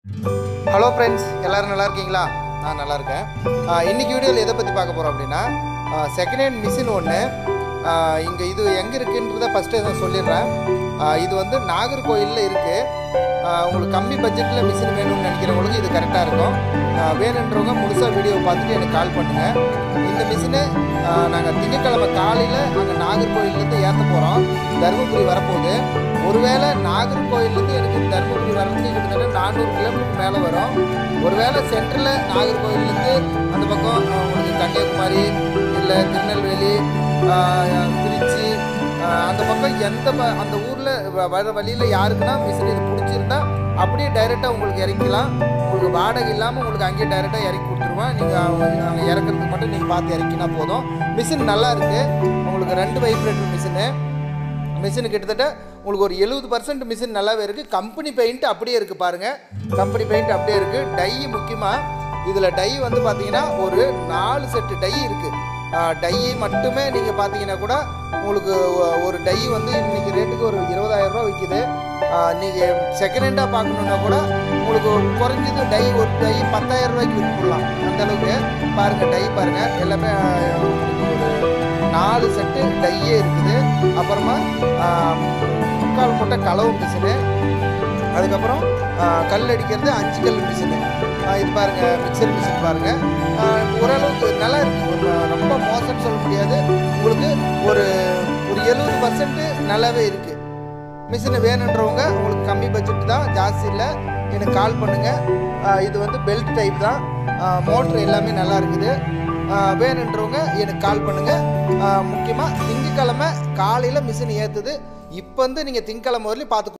Hello friends, எல்லோரும் நல்லா இருக்கீங்களா? நான் நல்லா இருக்கேன். இன்றைக்கி வீடியோவில் எதை பற்றி பார்க்க போகிறோம் அப்படின்னா, செகண்ட் ஹேண்ட் மிஷின் ஒன்று இங்கே இது எங்கே இருக்குன்றதை ஃபஸ்ட்டு நான் சொல்லிடுறேன். இது வந்து நாகர்கோயிலில் இருக்குது. உங்களுக்கு கம்மி பட்ஜெட்டில் மிஷின் வேணும்னு நினைக்கிறவங்களுக்கு இது கரெக்டாக இருக்கும். வேணுன்றவங்க முழுசாக வீடியோ பார்த்துட்டு எனக்கு கால் பண்ணுங்கள். இந்த மிஷினு நாங்கள் திங்கட்கிழமை காலையில் அங்கே நாகர்கோயிலேருந்து ஏற்ற போகிறோம். தருமபுரி வரப்போகுது. ஒருவேளை நாகர்கோயிலேருந்து எனக்கு தருமபுரி வரதுக்கு கிட்டத்தட்ட 400 கிலோமீட்டர் மேலே வரும். ஒருவேளை சென்ட்ரலில் நாகர்கோயிலேருந்து அந்த பக்கம் உங்களுக்கு கன்னியாகுமரி இல்லை திருநெல்வேலி திருச்சி அந்த பக்கம் அந்த ஊரில் வர வழியில் யாருக்குன்னா மிஷின் இது பிடிச்சிருந்தா அப்படியே டைரெக்டாக உங்களுக்கு இறக்கலாம். உங்களுக்கு வாடகை இல்லாமல் உங்களுக்கு அங்கேயே டைரெக்டாக இறக்கி கொடுத்துருவேன். நீங்கள் அங்கே இறக்கிறதுக்கு மட்டும் நீங்கள் பார்த்து இறக்கினா போதும். மிஷின் நல்லா இருக்குது. உங்களுக்கு 2 வைப்ரேட்டர் மிஷின் கிட்டத்தட்ட உங்களுக்கு ஒரு 70% மிஷின் நல்லாவே இருக்குது. கம்பெனி பெயிண்ட் அப்படியே இருக்குது பாருங்கள். கம்பெனி பெயிண்ட் அப்படியே இருக்குது. டை முக்கியமாக இதில் டை வந்து பார்த்தீங்கன்னா ஒரு 4 செட்டு டை இருக்குது. டை மட்டுமே நீங்கள் பார்த்தீங்கன்னா கூட உங்களுக்கு ஒரு டை வந்து இன்றைக்கி ரேட்டுக்கு ஒரு 20,000 ரூபா விற்கிது. நீங்கள் செகண்ட் ஹேண்டாக பார்க்கணுன்னா கூட உங்களுக்கு குறைஞ்சது டை ஒரு டை 10,000 ரூபாய்க்கு விற்கலாம். அந்தளவுக்கு பாருங்கள். டை பாருங்கள், எல்லாமே ஒரு 4 செட்டு டையே இருக்குது. அப்புறமா முக்கால் போட்ட களவு மிஷினு, அதுக்கப்புறம் கல் அடிக்கிறது 5 கல் மிஷினு. இது பாருங்கள், மிக்சர் மிஷின் பாருங்கள். ஓரளவுக்கு நல்லா இருக்குது. ரொம்ப மோசம்னு சொல்ல முடியாது. உங்களுக்கு ஒரு 70% நல்லாவே இருக்குது. மிஷினை வேணுன்றவங்க உங்களுக்கு கம்மி பட்ஜெட் தான், ஜாஸ்தி இல்லை, எனக்கு கால் பண்ணுங்கள். இது வந்து பெல்ட் டைப் தான். மோட்ரு எல்லாமே நல்லா இருக்குது. வேணுன்றவங்க எனக்கு கால் பண்ணுங்கள். முக்கியமாக திங்கக்கிழமை காலையில் மிஷின் ஏற்றுது. இப்போ வந்து நீங்கள் திங்கக்கிழமை வரலையும் பார்த்து